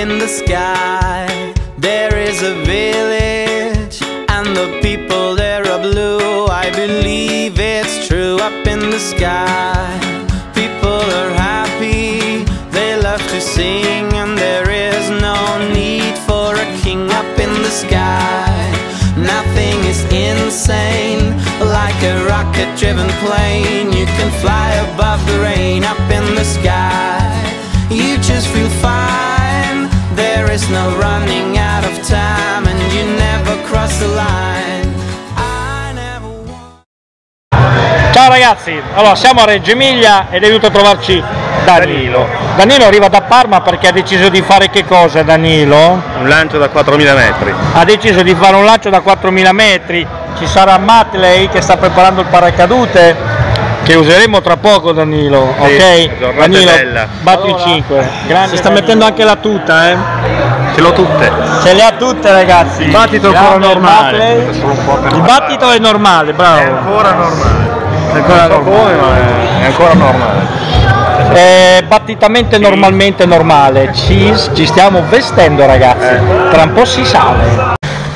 in the sky, there is a village, and the people there are blue. I believe it's true. Up in the sky, people are happy, they love to sing, and there is no need for a king. Up in the sky, nothing is insane, like a rocket-driven plane. You can fly above the rain. Up in the sky, you just feel fine. There is no running out of time, and you never cross the line. I never want... Ciao ragazzi, allora siamo a Reggio Emilia ed è venuto a trovarci Danilo. Danilo arriva da Parma perché ha deciso di fare che cosa, Danilo? Un lancio da 4.000 metri. Ha deciso di fare un lancio da 4.000 metri. Ci sarà Matley che sta preparando il paracadute che useremo tra poco, Danilo. Sì, ok? Danilo, bella. batti il 5. Grande, si sta mettendo anche la tuta, eh? Ce l'ho tutte. Ce le ha tutte, ragazzi. Il battito è ancora normale. Il battito è normale, bravo. È ancora normale. È ancora normale, ma è ancora normale. Battitamente normalmente normale. Ci stiamo vestendo, ragazzi. Tra un po' si sale.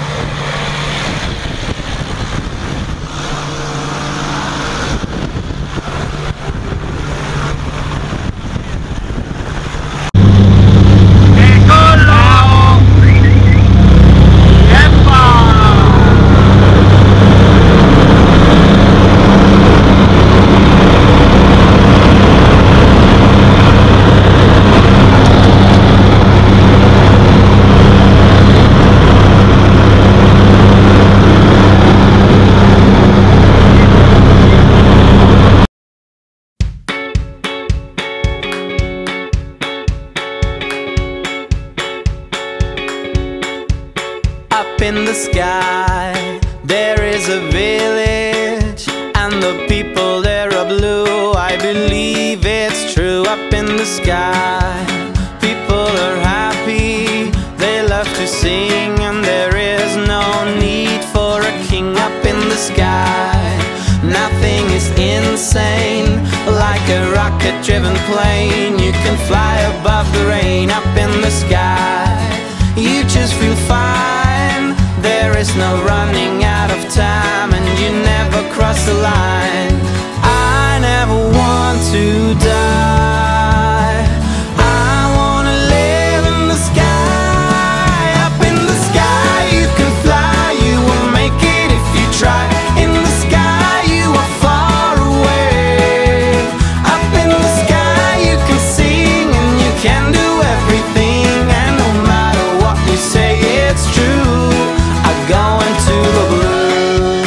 Up in the sky, there is a village, and the people there are blue. I believe it's true. Up in the sky, people are happy, they love to sing, and there is no need for a king. Up in the sky, nothing is insane, like a rocket-driven plane. You can fly above the rain. Up in the sky, you just feel fine. There is no running out of time, and you never cross the line. I never want to die. I wanna live in the sky. Up in the sky, you can fly. You will make it if you try. In the sky, you are far away. Up in the sky, you can sing, and you can do everything. And no matter what you say, it's true. Go into the blue.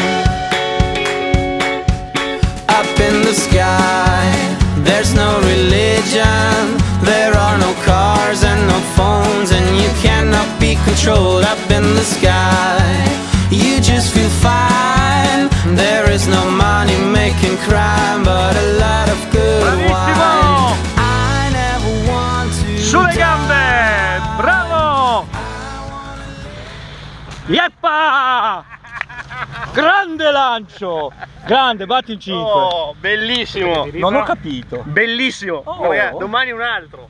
Up in the sky, there's no religion, there are no cars and no phones, and you cannot be controlled. Up in the sky, you just feel fine. There is no money making crime, but a lot of good wine. I never want to Sulle gambe! Bravo! Yeppa! Grande lancio! Grande, batti il 5. Oh, bellissimo! Non ho capito. Bellissimo! Oh. Ragazzi, domani un altro!